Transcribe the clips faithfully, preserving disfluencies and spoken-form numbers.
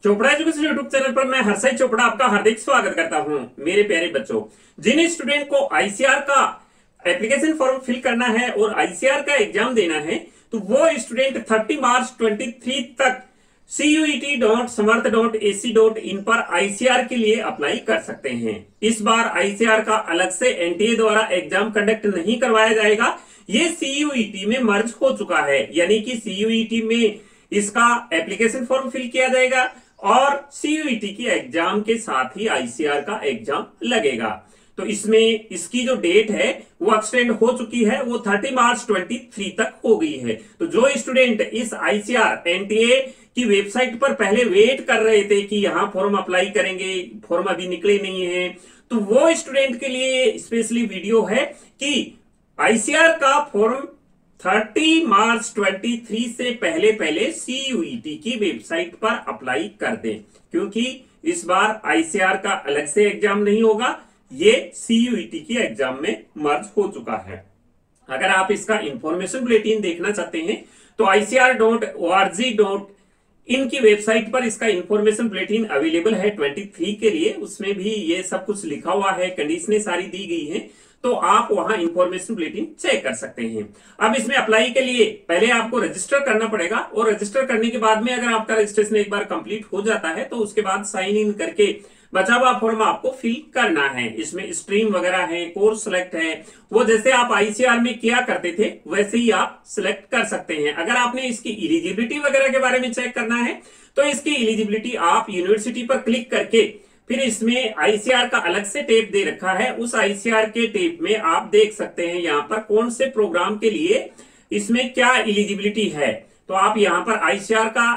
Chopra education YouTube channel पर मैं हर्षित चोपड़ा आपका हार्दिक स्वागत करता हूं। मेरे प्यारे बच्चों, जिन स्टूडेंट को आईसीआर का एप्लीकेशन फॉर्म फिल करना है और आईसीआर का एग्जाम देना है, तो वो स्टूडेंट तीस मार्च तेईस तक C U E T dot Samarth dot A C dot in पर आईसीआर के लिए अप्लाई कर सकते हैं। इस बार आईसीआर का अलग से एनटीए द्वारा एग्जाम कंडक्ट नहीं करवाया जाएगा। ये सी यू ई टी में मर्ज हो चुका है, यानी कि सी यू ई टी में इसका एप्लीकेशन फॉर्म फिल किया जाएगा और सी यू ई टी की एग्जाम के साथ ही आईसीआर का एग्जाम लगेगा। तो इसमें इसकी जो डेट है वो एक्सटेंड हो चुकी है, वो तीस मार्च तेईस तक हो गई है। तो जो स्टूडेंट इस आईसीआर एनटीए की वेबसाइट पर पहले वेट कर रहे थे कि यहां फॉर्म अप्लाई करेंगे, फॉर्म अभी निकले नहीं है, तो वो स्टूडेंट के लिए स्पेशली वीडियो है कि आईसीआर का फॉर्म तीस मार्च तेईस से पहले पहले सी यू ई टी की वेबसाइट पर अप्लाई कर दें, क्योंकि इस बार आईसीआर का अलग से एग्जाम नहीं होगा, ये सी यू ई टी की एग्जाम में मर्ज हो चुका है। अगर आप इसका इंफॉर्मेशन बुलेटिन देखना चाहते हैं तो I C R dot O R G dot in की वेबसाइट पर इसका इंफॉर्मेशन बुलेटिन अवेलेबल है तेईस के लिए। उसमें भी ये सब कुछ लिखा हुआ है, कंडीशनें सारी दी गई हैं, तो आप वहां इंफॉर्मेशन बुलेटिन चेक कर सकते हैं। अब इसमें अप्लाई के लिए पहले आपको रजिस्टर करना पड़ेगा और रजिस्टर करने के बाद में अगर आपका रजिस्ट्रेशन एक बार कंप्लीट हो जाता है तो उसके बाद साइन इन करके बचा हुआ फॉर्म आपको फिल करना है। इसमें स्ट्रीम वगैरह है, कोर्स सेलेक्ट है, वो जैसे आप आईसीआर में किया करते थे वैसे ही आप सिलेक्ट कर सकते हैं। अगर आपने इसकी एलिजिबिलिटी वगैरह के बारे में चेक करना है तो इसकी एलिजिबिलिटी आप यूनिवर्सिटी पर क्लिक करके फिर इसमें आईसीआर का अलग से टेप दे रखा है, उस आईसीआर के टेप में आप देख सकते हैं यहाँ पर कौन से प्रोग्राम के लिए इसमें क्या एलिजिबिलिटी है। तो आप यहाँ पर आईसीआर का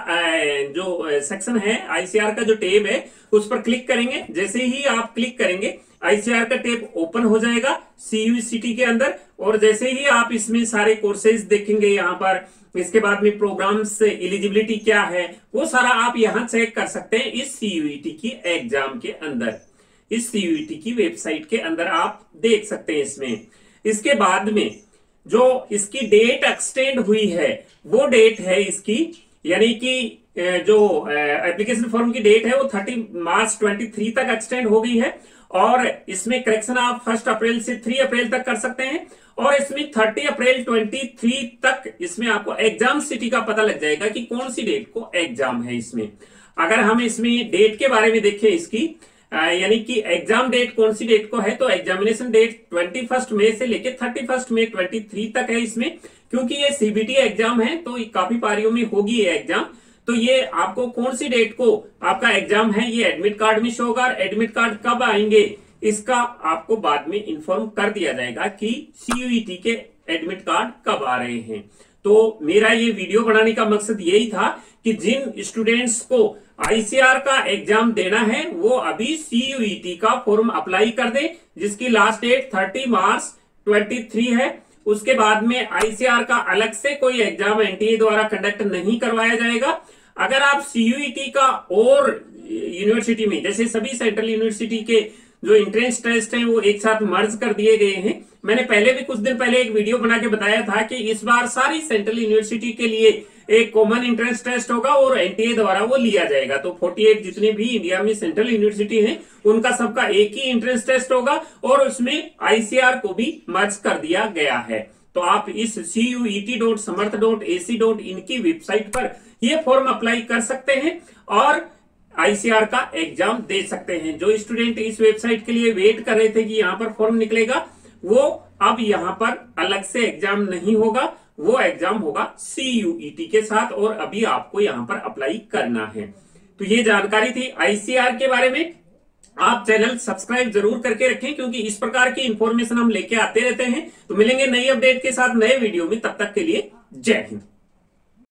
जो सेक्शन है, आईसीआर का जो टेब है उस पर क्लिक करेंगे। जैसे ही आप क्लिक करेंगे आईसीआर का टेब ओपन हो जाएगा सी यू ई टी के अंदर, और जैसे ही आप इसमें सारे कोर्सेज देखेंगे यहाँ पर, इसके बाद में प्रोग्राम्स एलिजिबिलिटी क्या है वो सारा आप यहाँ चेक कर सकते हैं इस सी यू ई टी की एग्जाम के अंदर। इस सी यू ई टी की वेबसाइट के अंदर आप देख सकते हैं इसमें। इसके बाद में जो इसकी डेट एक्सटेंड हुई है वो डेट है इसकी, यानी कि जो एप्लीकेशन फॉर्म की डेट है वो तीस मार्च तेईस तक एक्सटेंड हो गई है, और इसमें करेक्शन आप फर्स्ट अप्रैल से तीन अप्रैल तक कर सकते हैं, और इसमें तीस अप्रैल तेईस तक इसमें आपको एग्जाम सिटी का पता लग जाएगा कि कौन सी डेट को एग्जाम है। इसमें अगर हम इसमें डेट के बारे में देखें इसकी, यानी कि एग्जाम डेट कौन सी डेट को है, तो एग्जामिनेशन डेट इक्कीस मई से लेके इकतीस मई तेईस तक है इसमें। क्योंकि ये सीबीटी एग्जाम है तो काफी पारियों में होगी ये एग्जाम, तो ये आपको कौन सी डेट को आपका एग्जाम है ये एडमिट कार्ड में शो होगा, और एडमिट कार्ड कब आएंगे इसका आपको बाद में इन्फॉर्म कर दिया जाएगा कि सी यू ई टी के एडमिट कार्ड कब आ रहे हैं। तो मेरा ये वीडियो बनाने का मकसद यही था कि जिन स्टूडेंट्स को आईसीआर का एग्जाम देना है वो अभी सी यू ई टी का फॉर्म अप्लाई कर दे, जिसकी लास्ट डेट तीस मार्च तेईस है। उसके बाद में आईसीआर का अलग से कोई एग्जाम एनटीए द्वारा कंडक्ट नहीं करवाया जाएगा। अगर आप सी यू ई टी का और यूनिवर्सिटी में, जैसे सभी सेंट्रल यूनिवर्सिटी के जो एंट्रेंस टेस्ट हैं वो एक साथ मर्ज कर दिए गए हैं। मैंने पहले भी कुछ दिन पहले एक वीडियो बना के बताया था कि इस बार सारी सेंट्रल यूनिवर्सिटी के लिए एक कॉमन एंट्रेंस टेस्ट होगा और एनटीए द्वारा वो लिया जाएगा। तो अड़तालीस जितने भी इंडिया में सेंट्रल यूनिवर्सिटी हैं उनका सबका एक ही एंट्रेंस टेस्ट होगा, और उसमें आईसीआर को भी मर्ज कर दिया गया है। तो आप इस C U E T dot Samarth dot A C dot in की वेबसाइट पर ये फॉर्म अप्लाई कर सकते हैं और आईसीआर का एग्जाम दे सकते हैं। जो स्टूडेंट इस वेबसाइट के लिए वेट कर रहे थे कि यहाँ पर फॉर्म निकलेगा, वो अब यहाँ पर अलग से एग्जाम नहीं होगा, वो एग्जाम होगा सी यू ई टी के साथ, और अभी आपको यहाँ पर अप्लाई करना है। तो ये जानकारी थी आईसीआर के बारे में। आप चैनल सब्सक्राइब जरूर करके रखें, क्योंकि इस प्रकार की इंफॉर्मेशन हम लेके आते रहते हैं। तो मिलेंगे नई अपडेट के साथ नए वीडियो में, तब तक के लिए जय हिंद।